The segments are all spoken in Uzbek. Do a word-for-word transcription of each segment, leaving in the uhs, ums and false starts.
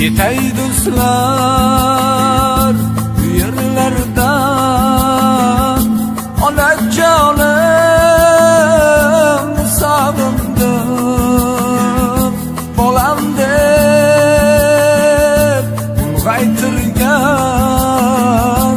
Yetay do'stlar bu yerlarda onajonim sog'indim bolam deb ulg'aytirgan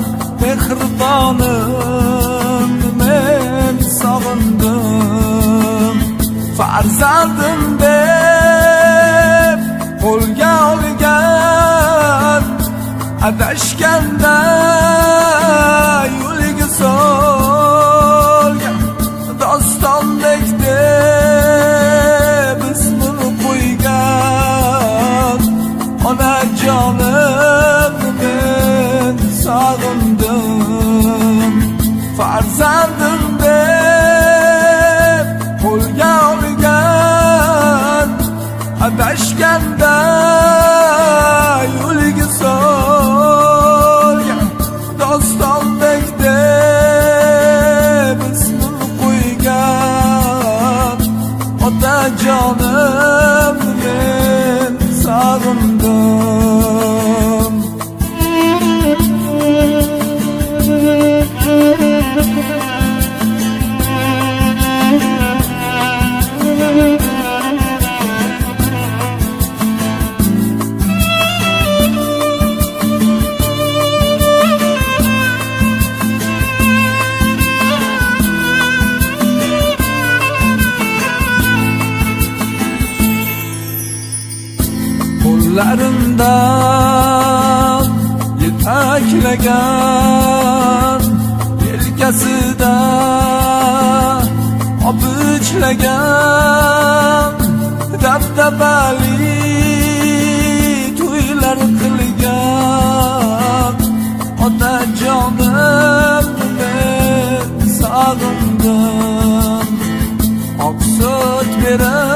mehribonim men sog'indim farzandim deb qo'lga olgan adashganda yo'liga solgan dostondek deb ismini qo'ygan onajonim men sog'indim farzandim deb qo'lga olgan adashganda yo'liga solgan dostondek deb ismini qo'ygan otajonim men sog'indim. Qo'llarimdan yetaklagan yelkasida opichlangan dabdabali to'ylar qilgan otajonim men sog'indim oq sut berib